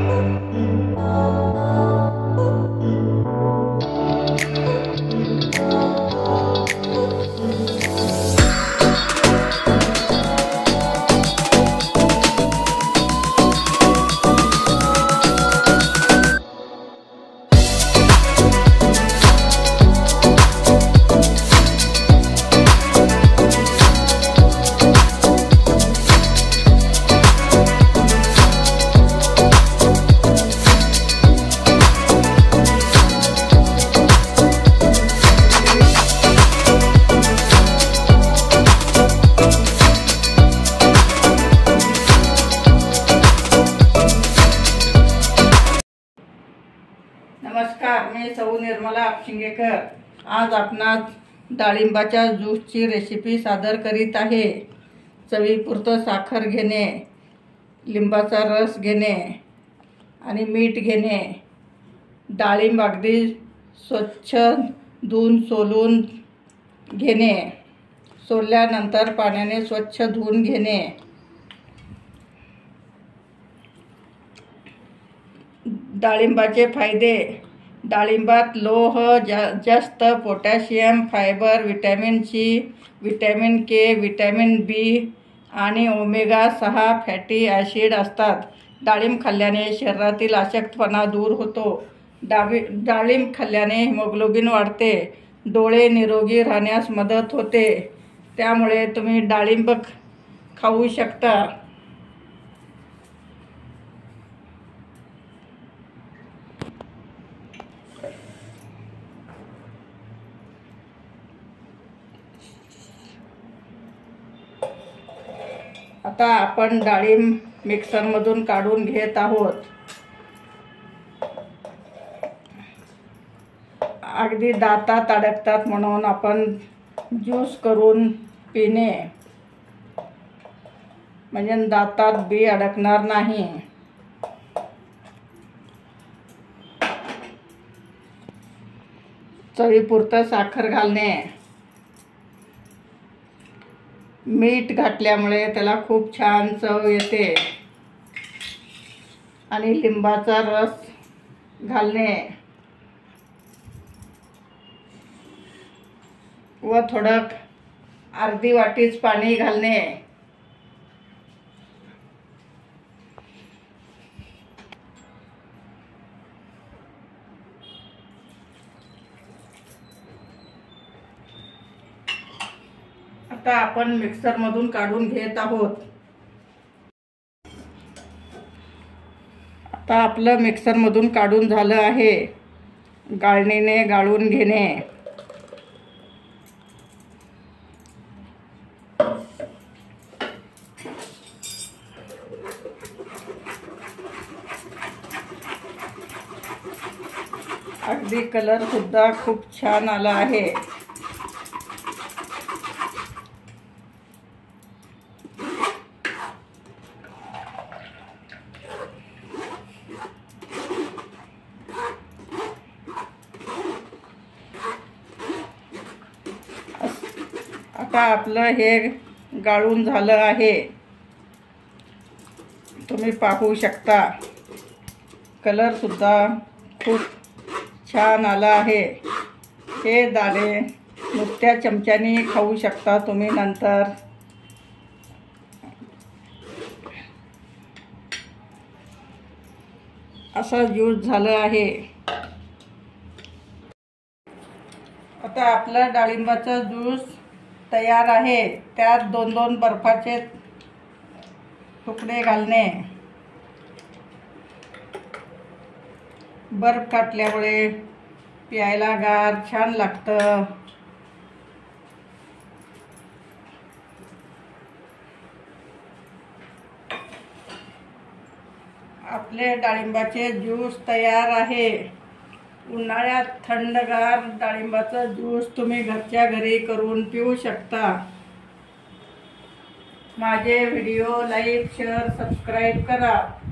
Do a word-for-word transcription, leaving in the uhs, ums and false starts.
नमस्कार, मी सौ निर्मला आपशिंगेकर। आज आपणास डाळिंबाच्या ज्यूसची रेसिपी सादर करीत आहे। चवीपुरतं साखर घेणे, लिंबाचा रस घेणे आणि मीठ घेणे। डाळिंब अगदी स्वच्छ धुवून सोलून घेणे। सोलल्यानंतर पाण्याने स्वच्छ धुवून घेणे। डाळिंबाचे फायदे: डाळिंबात लोह जा जास्त, potassium, fibre, vitamin C, vitamin K, vitamin B आणि ओमेगा सहा फॅटी ॲसिड असतात। डाळिंब खाल्ल्याने शरीरातील अशक्तपणा दूर होतो। डाळी डाळिंब खाल्ल्याने हिमोग्लोबिन वाढते। डोळे निरोगी राहण्यास मदत होते। त्यामुळे तुम्ही डाळिंब खाऊ शकता। आता आपण डाळिंब मिक्सरमधून काढून घेत आहोत। अगदी दातात अडकतात म्हणून आपण ज्यूस करून पिणे, म्हणजे दातात बी अडकणार नाही। चवीपुरतं साखर घालणे। मीठ घातल्यामुळे त्याला खूप छान चव येते। आणि लिंबाचा रस घालणे व थोडं अर्धी वाटीच पाणी घालणे। आता आपण मिक्सरमधून काढून घेत आहोत। आता आपलं मिक्सरमधून काढून झालं आहे। गाळणीने गाळून घेणे। अगदी कलर सुद्धा खूप छान आला आहे। आता आपलं हे गाळून झालं आहे। तुम्ही पाहू शकता, कलर सुद्धा खूप छान आला आहे। हे दाणे नुसत्या चमच्याने खाऊ शकता तुम्ही नंतर। असा ज्यूस झालं आहे। आता आपला डाळिंबाचा ज्यूस तयार आहे। त्यात दोन दोन बर्फाचे तुकडे घालणे। बर्फ घातल्यामुळे प्यायला गार छान लागतं। आपले डाळिंबाचे ज्यूस तयार आहे। उन्हाळ्यात थंडगार डाळिंबाचा ज्यूस तुम्ही घरच्या घरी करून पिऊ शकता। माझे व्हिडिओ लाईक, शेअर, सबस्क्राईब करा।